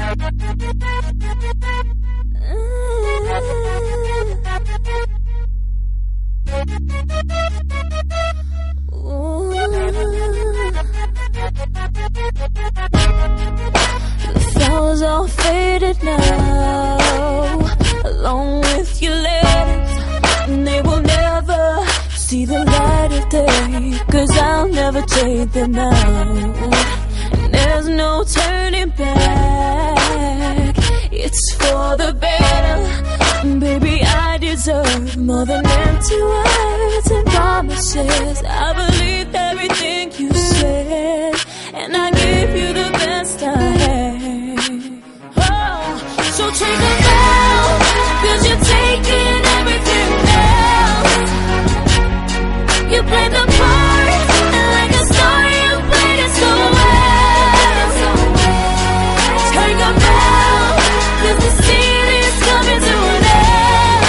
The flowers all faded now, along with your letters, and they will never see the light of day, 'cause I'll never take them now. And there's no turning back, it's for the better. Baby, I deserve more than empty words and promises. I believed everything you said, and I gave you the best I had. Oh, so take a bow, 'cause you're taking everything else. You played the part, and like a star you played it so well. Take a bow, 'cause the scene is coming to an end.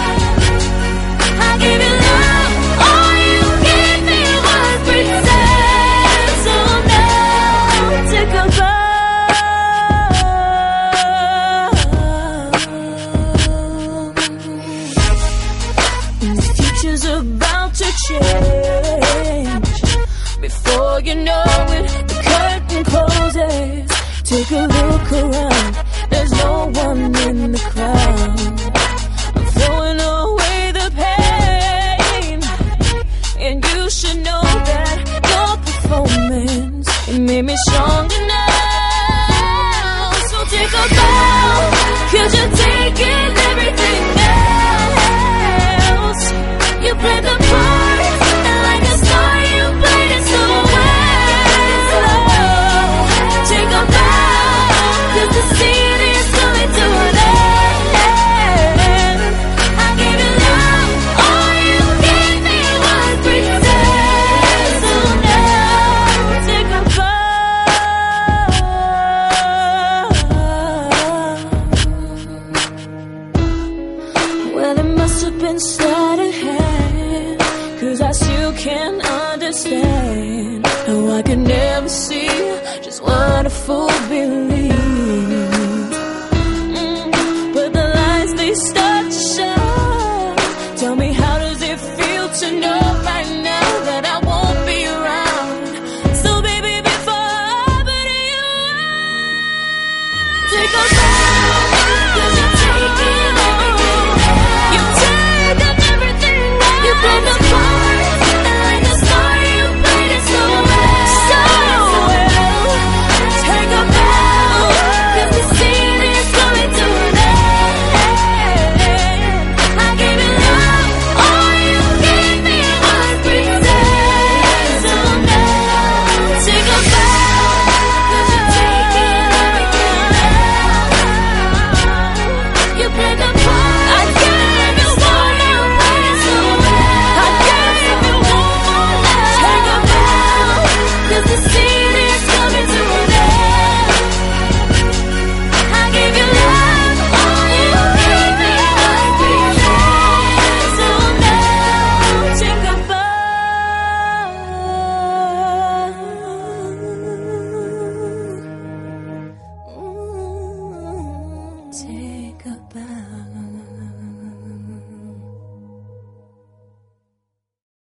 I gave you love, all you gave me was pretend. So now take a bow. And the future's about to change. Before you know it, the curtain closes. Take a look around, there's no one in the crowd. I'm throwing away the pain, and you should know that your performance, it made me stronger now. So take a bow, 'cause you're taking everything else. You played the part, and like a star you played it so well. Take a bow, 'cause the scene is coming to an end. I gave you love, all you gave me was pretend. So now take a bow. Well, it must have been sleight of hand, 'cause I still can't understand how I could never see just what a fool believes.